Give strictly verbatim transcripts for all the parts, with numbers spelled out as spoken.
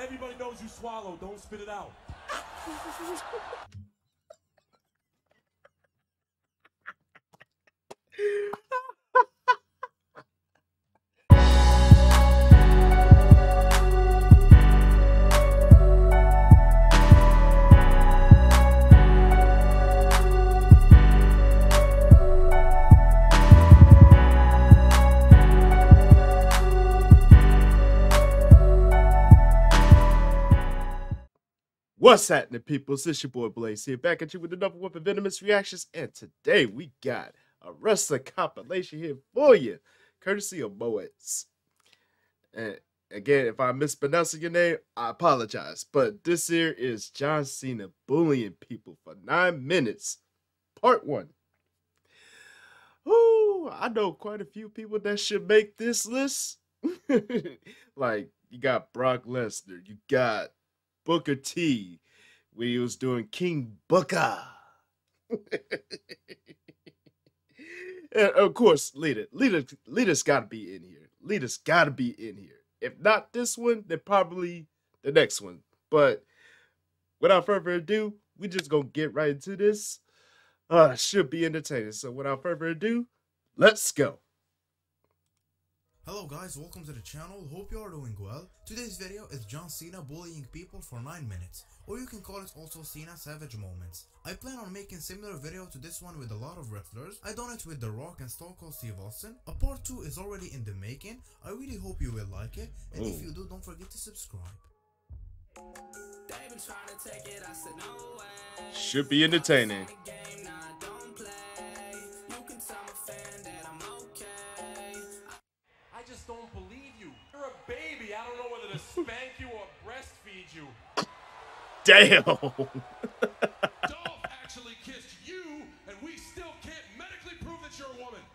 everybody knows you swallow. Don't spit it out. What's happening, people? It's your boy Blaze here, back at you with another one for Venomous reactions, and today we got a wrestling compilation here for you, courtesy of Moets. And again, if I'm mispronouncing your name, I apologize, but this here is John Cena Bullying People for nine minutes, part one. Ooh, I know quite a few people that should make this list. Like, you got Brock Lesnar, you got Booker T, when he was doing King Booker. And of course, Lita. Lita Lita's got to be in here. Lita's got to be in here. If not this one, then probably the next one. But without further ado, we just going to get right into this. Uh, should be entertaining. So without further ado, let's go. Hello guys, welcome to the channel, hope you are doing well. Today's video is John Cena bullying people for nine minutes, or you can call it also Cena Savage Moments. I plan on making similar video to this one with a lot of wrestlers. I done it with The Rock and Stone Cold Steve Austin. A part two is already in the making. I really hope you will like it, and Ooh. If you do, don't forget to subscribe. Should be entertaining. I just don't believe you. You're a baby. I don't know whether to spank you or breastfeed you. Damn. Dolph actually kissed you, and we still can't medically prove that you're a woman.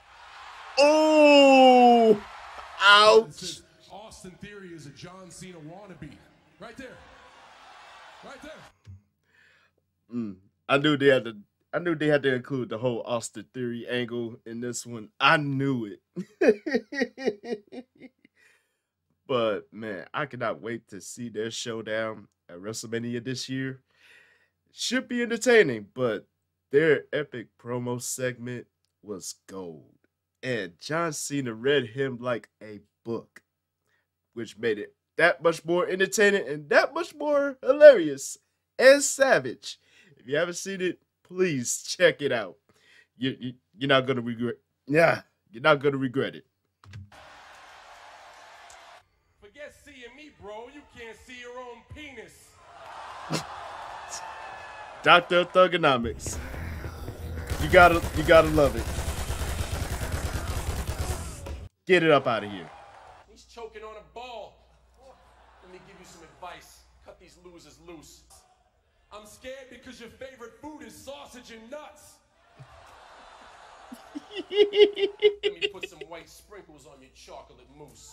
Oh, ouch. Austin Theory is a John Cena wannabe. Right there. Right there. Mm, I knew they had to. I knew they had to include the whole Austin Theory angle in this one. I knew it. But, man, I cannot wait to see their showdown at WrestleMania this year. Should be entertaining, but their epic promo segment was gold. And John Cena read him like a book, which made it that much more entertaining and that much more hilarious and savage. If you haven't seen it, please check it out. You, you, you're not gonna regret. Yeah, you're not gonna regret it. Forget seeing me, bro. You can't see your own penis. Doctor Thugonomics. You gotta, you gotta love it. Get it up out of here. He's choking on a ball. Let me give you some advice. Cut these losers loose. I'm scared because your favorite food is sausage and nuts. Let me put some white sprinkles on your chocolate mousse.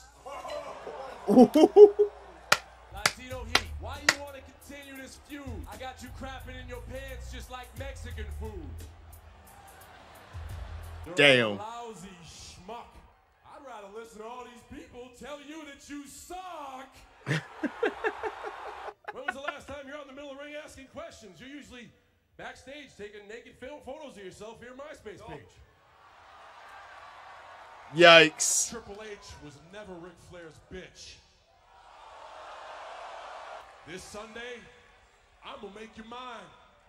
Latino Heat, why you want to continue this feud? I got you crapping in your pants just like Mexican food. You're Damn. a lousy schmuck. I'd rather listen to all these people tell you that you suck. When was the last time you're out in the middle of the ring asking questions? You're usually backstage taking naked film photos of yourself for your MySpace page. Yikes. Triple H was never Ric Flair's bitch. This Sunday, I'm gonna make you mine.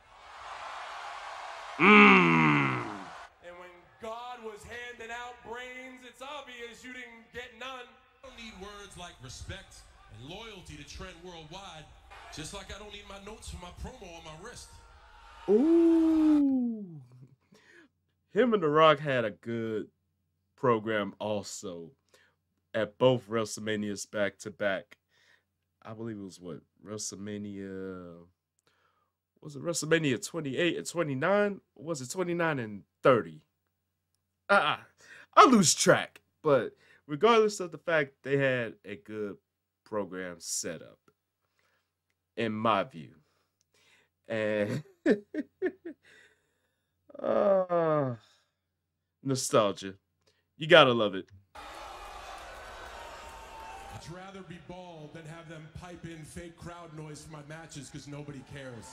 Mmm. And when God was handing out brains, it's obvious you didn't get none. I don't need words like respect and loyalty to trend worldwide. Just like I don't need my notes for my promo on my wrist. Ooh. Him and The Rock had a good program also at both WrestleManias back to back. I believe it was what? WrestleMania. Was it WrestleMania twenty-eight and twenty-nine? Or was it twenty-nine and thirty? Uh-uh. I lose track. But regardless of the fact, they had a good program set up, in my view. And uh, nostalgia. You gotta love it. I'd rather be bald than have them type in fake crowd noise for my matches because nobody cares.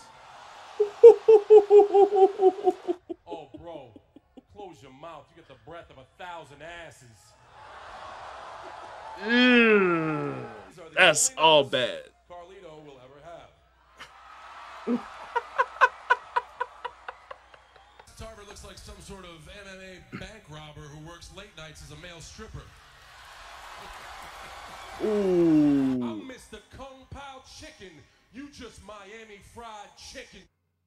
Oh, bro, close your mouth. You get the breath of a thousand asses. Mm, that's all bad. Carlito will ever have. Tarver looks like some sort of M M A bank robber who works late nights as a male stripper. Ooh. I'm Mister Kung Pao Chicken. You just Miami fried chicken.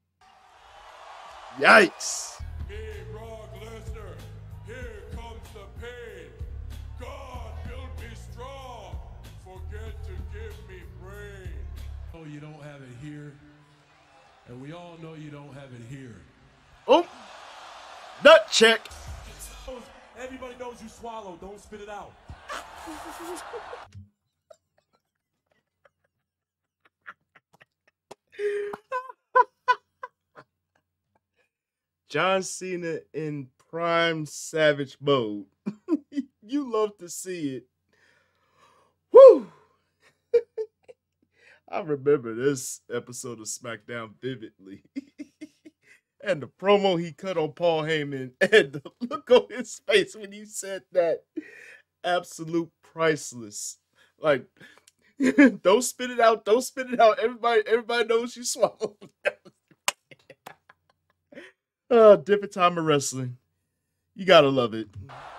Yikes. Hey, Brock Lesnar, here comes the pain. God built me strong. Forget to give me brain. Oh, you don't have it here. And we all know you don't have it here. Oh. Nut check. Everybody knows you swallow. Don't spit it out. John Cena in prime savage mode. You love to see it. Woo! I remember this episode of SmackDown vividly. And the promo he cut on Paul Heyman and the look on his face when he said that. Absolute priceless. Like, don't spit it out. Don't spit it out. Everybody, everybody knows you swallowed. uh, different time of wrestling. You gotta love it.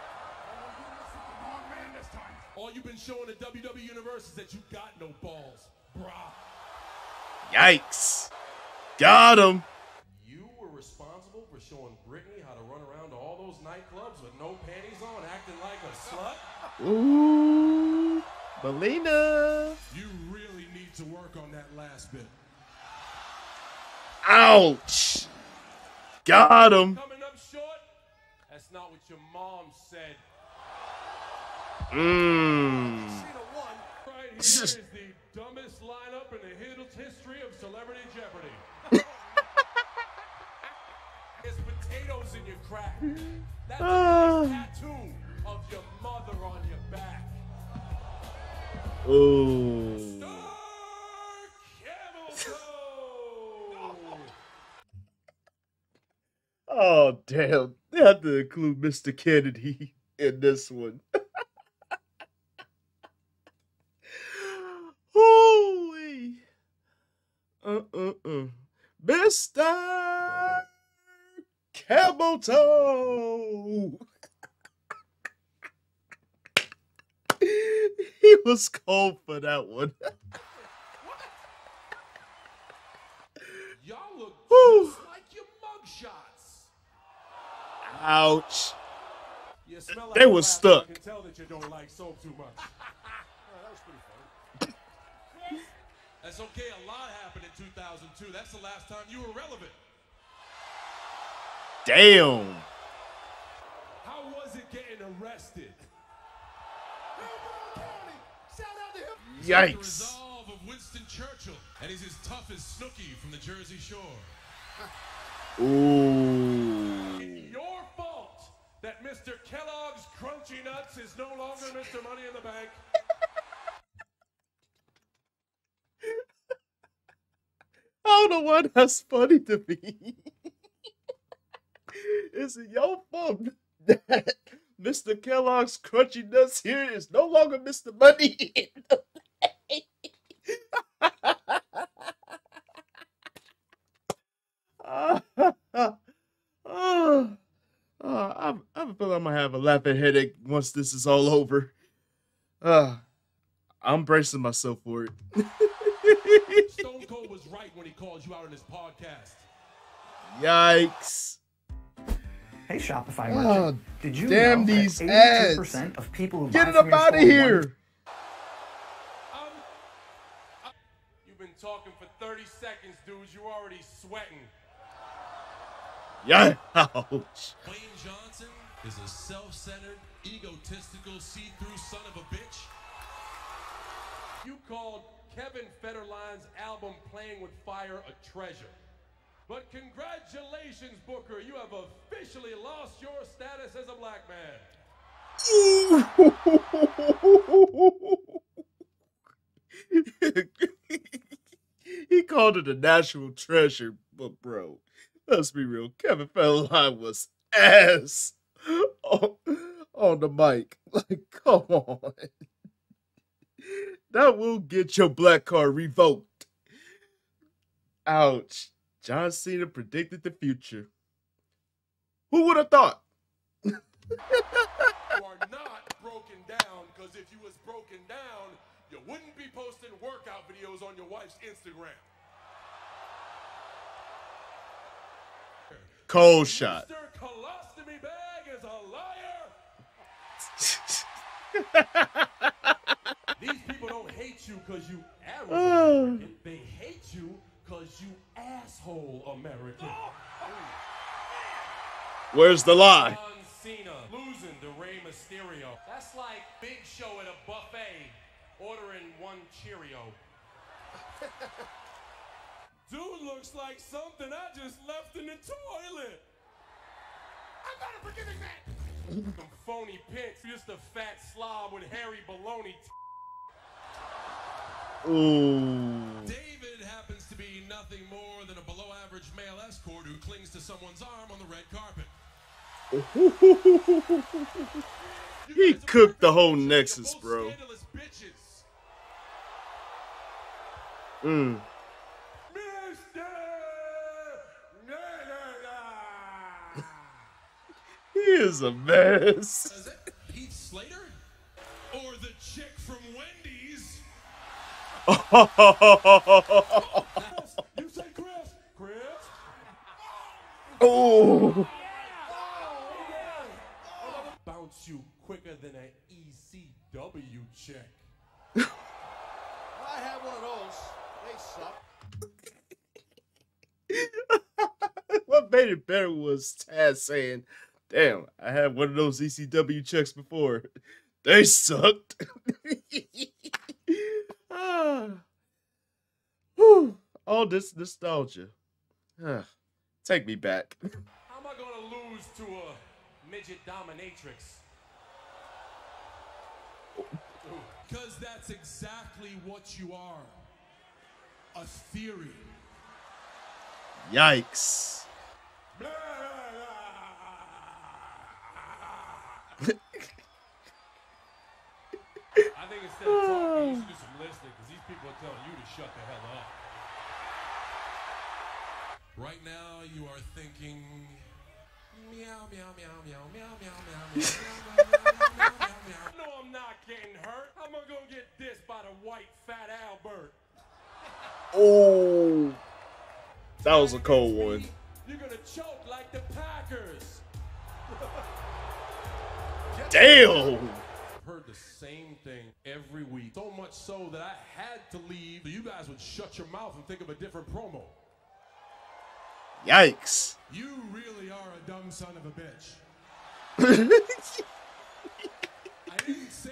All you've been showing the W W E Universe is that you got no balls, brah. Yikes. Got him. You were responsible for showing Brittany how to run around to all those nightclubs with no panties on, acting like a slut? Ooh, Melina. You really need to work on that last bit. Ouch. Got him. Coming up short? That's not what your mom said. Mmm. Right here is the dumbest lineup in the history of Celebrity Jeopardy. There's potatoes in your crack. That's a nice tattoo of your mother on your back. Ooh. Star Camel Toe. Oh, damn. They have to include Mister Kennedy in this one. Holy. Uh-uh-uh. Mister Camel Toe. He was cold for that one. Y'all look Whew. just like your mugshots. Ouch. You smell like They a were rat, stuck. I can tell that you don't like soap too much. That was pretty funny. That's okay. A lot happened in two thousand two. That's the last time you were relevant. Damn. How was it getting arrested? The Yikes. resolve of Winston Churchill, and he's as tough as Snooki from the Jersey Shore. Ooh. It's your fault that Mister Kellogg's Crunchy Nuts is no longer Mister Money in the Bank. I don't know why that's funny to me. Is it your fault that Mister Kellogg's Crunchy Nuts here is no longer Mister Money in the Bank? uh, uh, uh, uh, I'm, I'm feeling I'm gonna have a laughing headache once this is all over. Uh, I'm bracing myself for it. Stone Cold was right when he called you out on his podcast. Yikes. Hey, Shopify Oh, merchant, did you damn know these that ads. eighty-two percent of people who Get buy it from up your out of store here. wonder- Um, uh, you've been talking for thirty seconds, dudes. You're already sweating. Yeah. Ouch. Wayne Johnson is a self-centered, egotistical, see-through son of a bitch. You called Kevin Federline's album Playing with Fire a treasure. But congratulations, Booker. You have officially lost your status as a black man. called it a national treasure, but bro, let's be real. Kevin Federline was ass on, on the mic. Like, come on. That will get your black card revoked. Ouch. John Cena predicted the future. Who would have thought? You are not broken down, because if you was broken down, you wouldn't be posting workout videos on your wife's Instagram. Cold shot. Mister Colostomy Bag is a liar. These people don't hate you because you average American. They hate you because you asshole American. Where's the lie? John Cena losing to Rey Mysterio. That's like Big Show at a buffet ordering one Cheerio. Dude looks like something I just left in the toilet. I'm not a forgiving man. Some phony pants, just a fat slob with hairy baloney. Ooh. David happens to be nothing more than a below-average male escort who clings to someone's arm on the red carpet. He cooked the whole Nexus, bro. Mm. He is a mess. Is that Heath Slater? Or the chick from Wendy's? You say Chris? Chris? Oh. Bounce you quicker than an E C W chick. I had one of those. They suck. What made it better was Taz saying, damn, I had one of those E C W checks before. They sucked. Ah. Whew. All this nostalgia. Ah. Take me back. How am I going to lose to a midget dominatrix? Because that's exactly what you are. A theory. Yikes. I think instead of talking, you should do some listening, because these people are telling you to shut the hell up. Right now, you are thinking, meow, meow, meow, meow, meow, meow, meow, meow, meow, meow, meow, meow, meow. No, I'm not getting hurt. I'm gonna go get dissed by the white fat Albert. Oh. That was a cold one. You're gonna choke like the Packers. Damn. Heard the same thing every week. So much so that I had to leave so you guys would shut your mouth and think of a different promo. Yikes. You really are a dumb son of a bitch. I didn't say.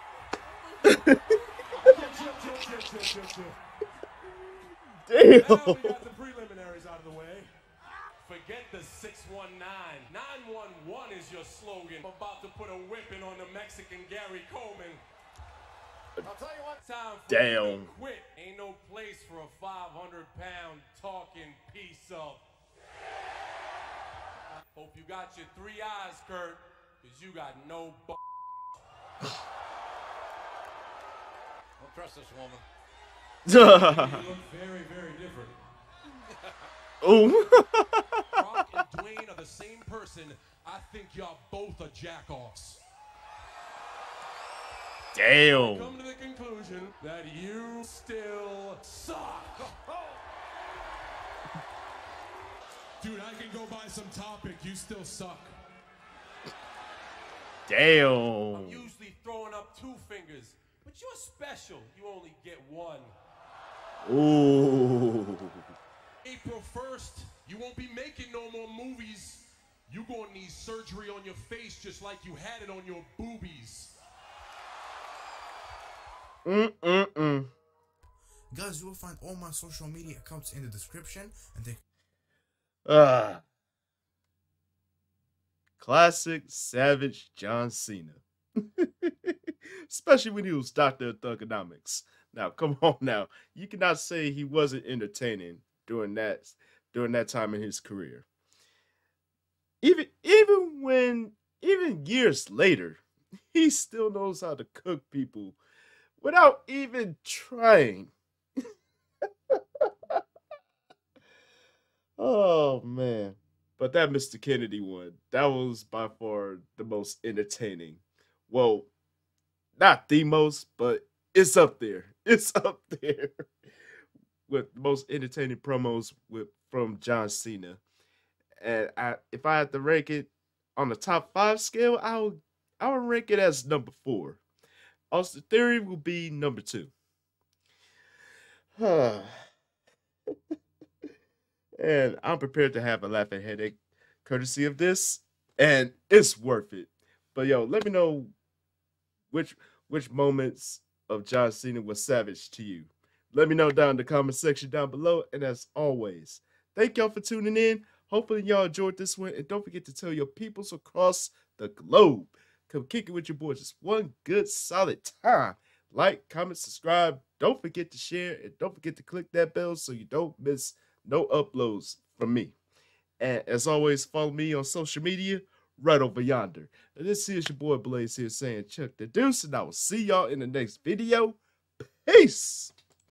Damn. Now we got the preliminaries out of the way. Forget the six one nine. nine one one is your slogan. I'm about to put a whipping on the Mexican Gary Coleman. I'll tell you what. Time for Damn. you to quit. Ain't no place for a five hundred pound talking piece of. Hope you got your three eyes, Kurt, because you got no b. Don't trust this woman. You look very, very different. Oh. Rock and Dwayne are the same person. I think y'all both are jack-offs. Damn. Come to the conclusion that you still suck. Dude, I can go by some topic. You still suck. Damn. I'm usually throwing up two fingers, but you're special. You only get one. Ooh. April first, you won't be making no more movies. You gonna need surgery on your face just like you had it on your boobies. Mm-mm-mm. Guys, you will find all my social media accounts in the description, and they Ah. Classic Savage John Cena. Especially when he was Doctor of Thugonomics. Now, come on now. You cannot say he wasn't entertaining during that during that time in his career. Even even when even years later, he still knows how to cook people without even trying. Oh man. But that mister Kennedy one, that was by far the most entertaining. Well, not the most, but it's up there. It's up there with the most entertaining promos with from John Cena. And I, if I had to rank it on the top five scale, I would I would rank it as number four. Austin Theory will be number two. And I'm prepared to have a laughing headache courtesy of this, and it's worth it. But yo, let me know which which moments of John Cena was savage to you. Let me know down in the comment section down below. And as always, thank y'all for tuning in. Hopefully y'all enjoyed this one. And don't forget to tell your peoples across the globe. Come kick it with your boys just one good solid time. Like, comment, subscribe. Don't forget to share. And don't forget to click that bell so you don't miss no uploads from me. And as always, follow me on social media right over yonder. And this is your boy Blaze here saying Chuck the Deuce. And I will see y'all in the next video. Peace.